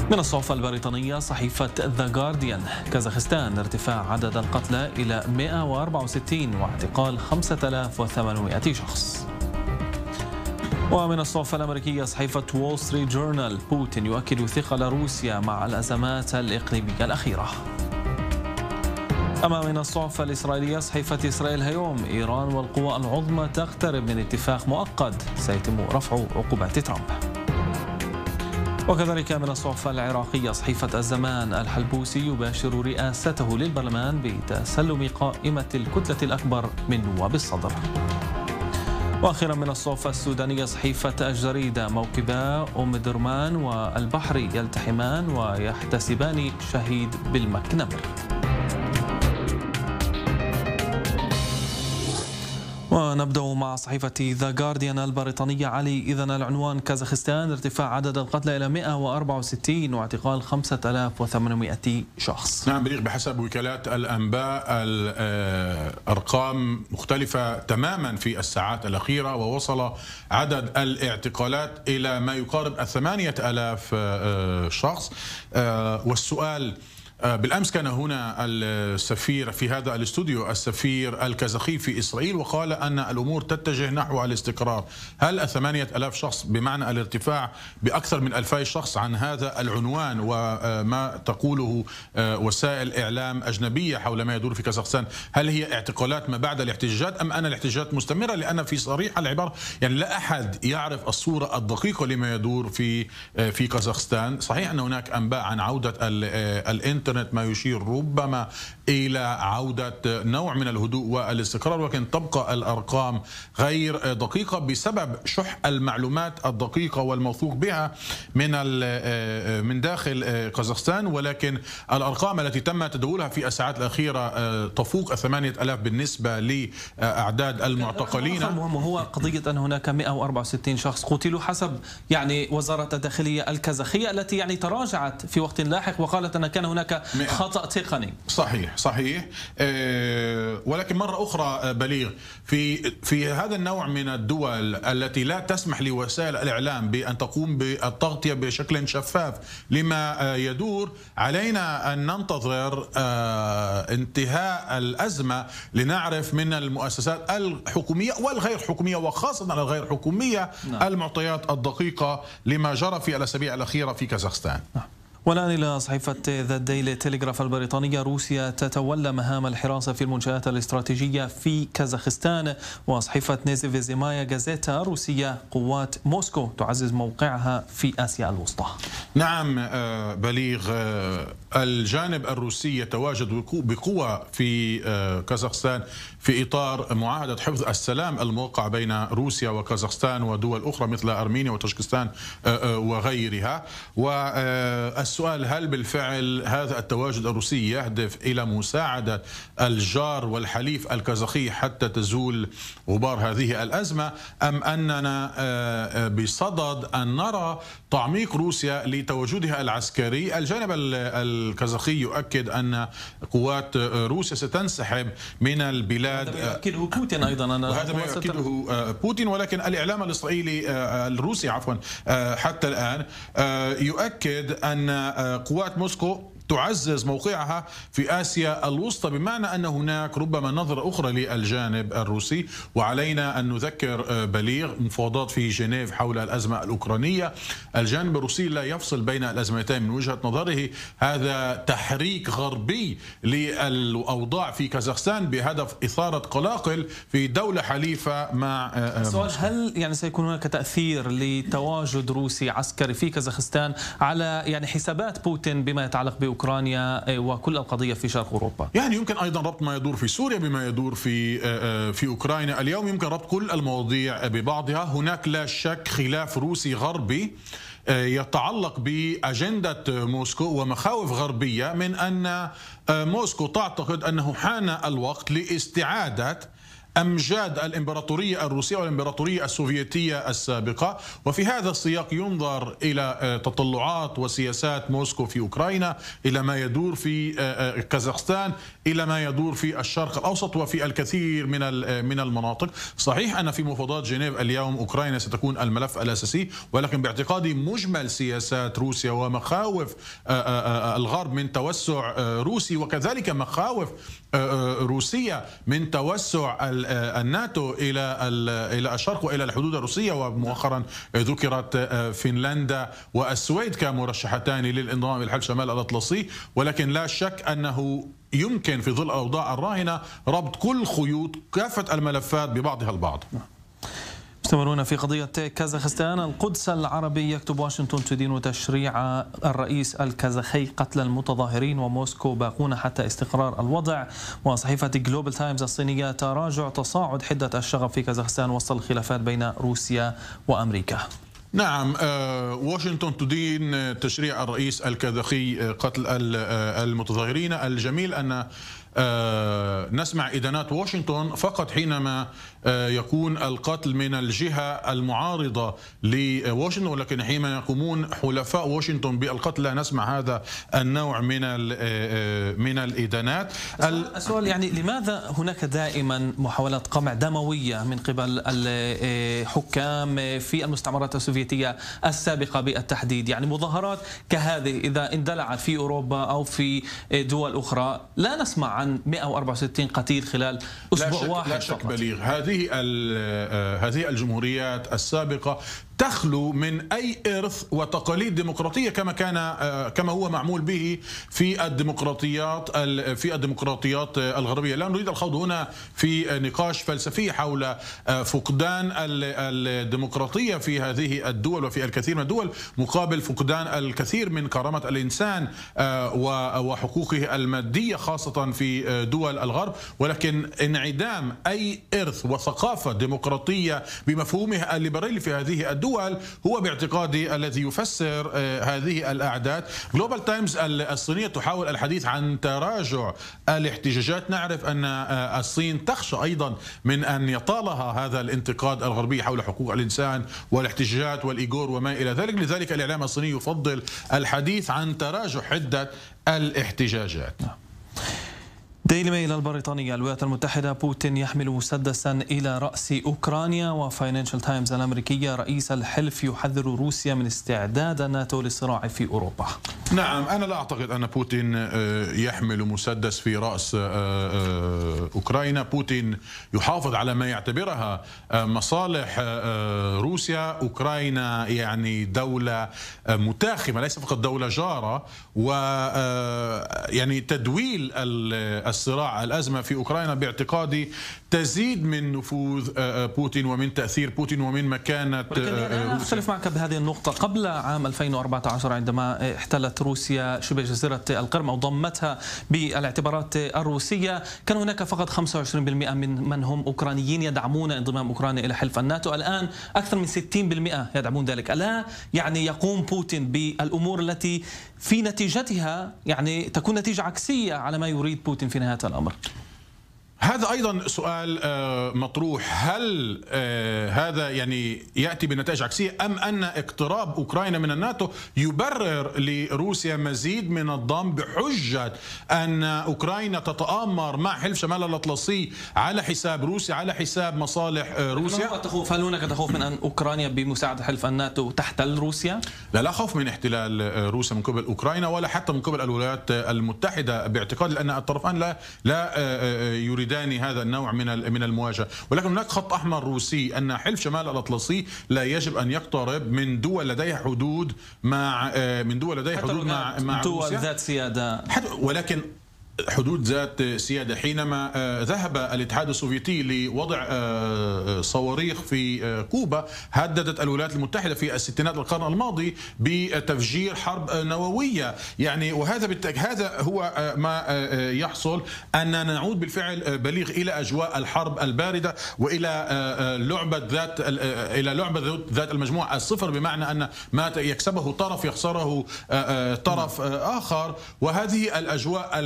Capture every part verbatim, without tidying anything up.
من الصحف البريطانية صحيفة ذا جارديان: كازاخستان ارتفاع عدد القتلى إلى مئة وأربعة وستين واعتقال خمسة آلاف وثمانمئة شخص. ومن الصحف الأمريكية صحيفة وول ستريت جورنال: بوتين يؤكد ثقل روسيا مع الأزمات الإقليمية الأخيرة. أما من الصحف الإسرائيلية صحيفة إسرائيل هيوم: إيران والقوى العظمى تقترب من اتفاق مؤقت سيتم رفع عقوبات ترامب. وكذلك من الصحف العراقية صحيفة الزمان: الحلبوسي يباشر رئاسته للبرلمان بتسلم قائمة الكتلة الأكبر من نواب الصدر. وأخيرا من الصحف السودانية صحيفة الجريدة: موكبا أم درمان والبحر يلتحمان ويحتسبان شهيد بالمكنمر. ونبدأ مع صحيفة ذا جارديان البريطانية. علي، إذن العنوان: كازاخستان ارتفاع عدد القتلى إلى مئة وأربعة وستين واعتقال خمسة آلاف وثمانمئة شخص. نعم بليغ، بحسب وكالات الأنباء الأرقام مختلفة تماما في الساعات الأخيرة، ووصل عدد الاعتقالات إلى ما يقارب الثمانية آلاف شخص. والسؤال: بالأمس كان هنا السفير في هذا الاستوديو، السفير الكازاخي في إسرائيل، وقال أن الأمور تتجه نحو الاستقرار. هل الثمانية ألاف شخص بمعنى الارتفاع بأكثر من ألفي شخص عن هذا العنوان وما تقوله وسائل إعلام أجنبية حول ما يدور في كازاخستان، هل هي اعتقالات ما بعد الاحتجاجات أم أن الاحتجاجات مستمرة؟ لأن في صريح العبارة يعني لا أحد يعرف الصورة الدقيقة لما يدور في في كازاخستان. صحيح أن هناك أنباء عن عودة الإنترنت ما يشير ربما إلى عودة نوع من الهدوء والاستقرار، ولكن تبقى الأرقام غير دقيقة بسبب شح المعلومات الدقيقة والموثوق بها من من داخل كازاخستان. ولكن الأرقام التي تم تداولها في الساعات الأخيرة تفوق الثمانية آلاف بالنسبة لأعداد المعتقلين. المهم هو قضية أن هناك مئة وأربعة وستين شخص قتلوا حسب يعني وزارة الداخلية الكازاخية، التي يعني تراجعت في وقت لاحق وقالت أن كان هناك خطأ تقني. صحيح صحيح. أه ولكن مرة أخرى بليغ، في في هذا النوع من الدول التي لا تسمح لوسائل الإعلام بأن تقوم بالتغطية بشكل شفاف لما يدور، علينا أن ننتظر أه انتهاء الأزمة لنعرف من المؤسسات الحكومية والغير حكومية وخاصة الغير حكومية نعم. المعطيات الدقيقة لما جرى في الأسابيع الأخيرة في كازاخستان. نعم. والآن إلى صحيفة ذا ديلي تيليغراف البريطانية: روسيا تتولى مهام الحراسة في المنشآت الاستراتيجية في كازاخستان. وصحيفة نيزيفيزيمايا جازيتا الروسية: قوات موسكو تعزز موقعها في آسيا الوسطى. نعم بليغ، الجانب الروسي يتواجد بقوة في كازاخستان في إطار معاهدة حفظ السلام الموقعة بين روسيا وكازاخستان ودول أخرى مثل أرمينيا وطاجكستان وغيرها. والسؤال: هل بالفعل هذا التواجد الروسي يهدف إلى مساعدة الجار والحليف الكازاخي حتى تزول غبار هذه الأزمة، أم أننا بصدد أن نرى تعميق روسيا لتواجدها العسكري؟ الجانب الكازاخي يؤكد أن قوات روسيا ستنسحب من البلاد. هذا ما يؤكده بوتين أيضا، وهذا ما يؤكده بوتين، ولكن الإعلام الإسرائيلي الروسي عفوا حتى الآن يؤكد أن قوات موسكو تعزز موقعها في آسيا الوسطى، بمعنى أن هناك ربما نظرة أخرى للجانب الروسي. وعلينا أن نذكر بليغ مفاوضات في جنيف حول الأزمة الأوكرانية، الجانب الروسي لا يفصل بين الأزمتين من وجهة نظره. هذا تحريك غربي للأوضاع في كازاخستان بهدف إثارة قلاقل في دولة حليفة مع السؤال: هل يعني سيكون هناك تأثير لتواجد روسي عسكري في كازاخستان على يعني حسابات بوتين بما يتعلق بأوكرانيا أوكرانيا وكل القضية في شرق أوروبا؟ يعني يمكن أيضا ربط ما يدور في سوريا بما يدور في في أوكرانيا اليوم، يمكن ربط كل المواضيع ببعضها. هناك لا شك خلاف روسي غربي يتعلق بأجندة موسكو ومخاوف غربية من أن موسكو تعتقد أنه حان الوقت لاستعادة أمجاد الإمبراطورية الروسية والإمبراطورية السوفيتية السابقة. وفي هذا السياق ينظر إلى تطلعات وسياسات موسكو في أوكرانيا، إلى ما يدور في كازاخستان، إلى ما يدور في الشرق الأوسط وفي الكثير من من المناطق. صحيح أن في مفاوضات جنيف اليوم أوكرانيا ستكون الملف الأساسي، ولكن باعتقادي مجمل سياسات روسيا ومخاوف الغرب من توسع روسي، وكذلك مخاوف روسية من توسع الناتو إلى إلى الشرق وإلى الحدود الروسية، ومؤخرا ذكرت فنلندا والسويد كمرشحتان للانضمام إلى الحلف الشمال الأطلسي. ولكن لا شك أنه يمكن في ظل الأوضاع الراهنة ربط كل خيوط كافة الملفات ببعضها البعض. مستمرون في قضية كازاخستان. القدس العربي، يكتب واشنطن تدين تشريع الرئيس الكازاخي قتل المتظاهرين، وموسكو باقون حتى استقرار الوضع. وصحيفة جلوبال تايمز الصينية، تراجع تصاعد حدة الشغب في كازاخستان وسط الخلافات بين روسيا وأمريكا. نعم، واشنطن تدين تشريع الرئيس الكازاخي قتل المتظاهرين. الجميل أن نسمع إدانات واشنطن فقط حينما يكون القتل من الجهة المعارضة لواشنطن، ولكن حينما يقومون حلفاء واشنطن بالقتل لا نسمع هذا النوع من من الإدانات. السؤال يعني لماذا هناك دائما محاولات قمع دموية من قبل الحكام في المستعمرات السوفيتية السابقة بالتحديد؟ يعني مظاهرات كهذه إذا اندلعت في أوروبا أو في دول أخرى لا نسمع عن مئة وأربعة وستين قتيل خلال أسبوع لا شك واحد. لا شك بليغ. هذه هذه الجمهوريات السابقة تخلو من أي إرث وتقاليد ديمقراطية كما كان كما هو معمول به في الديمقراطيات في الديمقراطيات الغربية. لا نريد الخوض هنا في نقاش فلسفي حول فقدان الديمقراطية في هذه الدول وفي الكثير من الدول مقابل فقدان الكثير من كرامة الإنسان وحقوقه المادية خاصة في دول الغرب، ولكن انعدام أي إرث وثقافة ديمقراطية بمفهومها الليبرالي في هذه الدول هو باعتقادي الذي يفسر هذه الأعداد. جلوبال تايمز الصينية تحاول الحديث عن تراجع الاحتجاجات. نعرف أن الصين تخشى أيضا من أن يطالها هذا الانتقاد الغربي حول حقوق الإنسان والاحتجاجات والإيغور وما إلى ذلك. لذلك الإعلام الصيني يفضل الحديث عن تراجع حدة الاحتجاجات. ديلي ميل البريطانية، الولايات المتحدة، بوتين يحمل مسدسا إلى رأس أوكرانيا. وفاينانشال تايمز الأمريكية، رئيس الحلف يحذر روسيا من استعداد الناتو للصراع في أوروبا. نعم، أنا لا أعتقد أن بوتين يحمل مسدس في رأس أوكرانيا. بوتين يحافظ على ما يعتبرها مصالح روسيا. أوكرانيا يعني دولة متاخمة ليس فقط دولة جارة، ويعني تدويل الصراع الأزمة في أوكرانيا باعتقادي تزيد من نفوذ بوتين ومن تأثير بوتين ومن مكانة روسيا. أنا أختلف معك بهذه النقطة. قبل عام ألفين وأربعة عشر عندما احتلت روسيا شبه جزيرة القرم أو ضمتها بالاعتبارات الروسية، كان هناك فقط خمسة وعشرين بالمئة من من هم أوكرانيين يدعمون انضمام أوكرانيا إلى حلف الناتو. الآن أكثر من ستين بالمئة يدعمون ذلك. ألا يعني يقوم بوتين بالأمور التي في نتيجتها يعني تكون نتيجة عكسية على ما يريد بوتين في نهاية الأمر؟ هذا أيضا سؤال مطروح. هل هذا يعني يأتي بنتائج عكسية أم أن اقتراب أوكرانيا من الناتو يبرر لروسيا مزيد من الضم بحجة أن أوكرانيا تتآمر مع حلف شمال الأطلسي على حساب روسيا، على حساب مصالح روسيا؟ هل هناك تخوف من أن أوكرانيا بمساعدة حلف الناتو تحتل روسيا؟ لا لا خوف من احتلال روسيا من قبل أوكرانيا ولا حتى من قبل الولايات المتحدة باعتقاد، لأن الطرفان لا لا يريد هذا النوع من من المواجهه، ولكن هناك خط احمر روسي ان حلف شمال الاطلسي لا يجب ان يقترب من دول لديها حدود مع من دول لديها حدود مع مع دول روسيا ذات سياده، ولكن حدود ذات سيادة. حينما ذهب الاتحاد السوفيتي لوضع صواريخ في كوبا هددت الولايات المتحدة في الستينات القرن الماضي بتفجير حرب نووية. يعني وهذا بالتأكيد هذا هو ما يحصل، أن نعود بالفعل بليغ إلى أجواء الحرب الباردة وإلى لعبة ذات إلى لعبة ذات المجموع الصفر، بمعنى أن ما يكسبه طرف يخسره طرف آخر. وهذه الأجواء المشحونة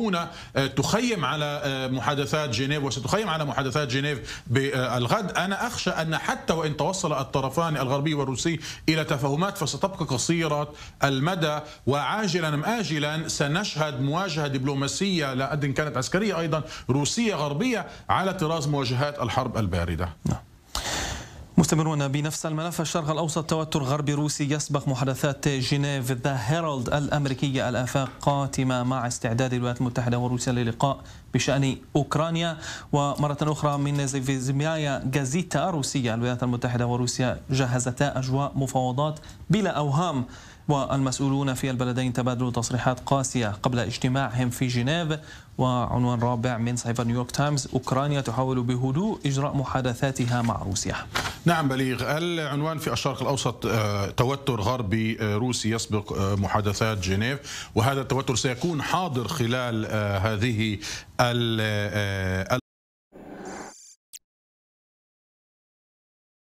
هنا تخيم على محادثات جنيف وستخيم على محادثات جنيف بالغد. أنا أخشى أن حتى وإن توصل الطرفان الغربي والروسي إلى تفاهمات فستبقى قصيرة المدى، وعاجلا أم آجلا سنشهد مواجهة دبلوماسية لا أدري إن كانت عسكرية أيضا روسية غربية على طراز مواجهات الحرب الباردة. مستمرون بنفس الملف. الشرق الأوسط، توتر غربي روسي يسبق محادثات جنيف. ذا هيرالد الأمريكية، الآفاق قاتمة مع استعداد الولايات المتحدة وروسيا للقاء بشأن أوكرانيا. ومرة أخرى من زيفيزميايا جازيتا روسية، الولايات المتحدة وروسيا جهزتا أجواء مفاوضات بلا أوهام، والمسؤولون في البلدين تبادلوا تصريحات قاسية قبل اجتماعهم في جنيف. وعنوان رابع من صحيفة نيويورك تايمز: أوكرانيا تحاول بهدوء إجراء محادثاتها مع روسيا. نعم بليغ، العنوان في الشرق الأوسط: توتر غربي روسي يسبق محادثات جنيف، وهذا التوتر سيكون حاضر خلال هذه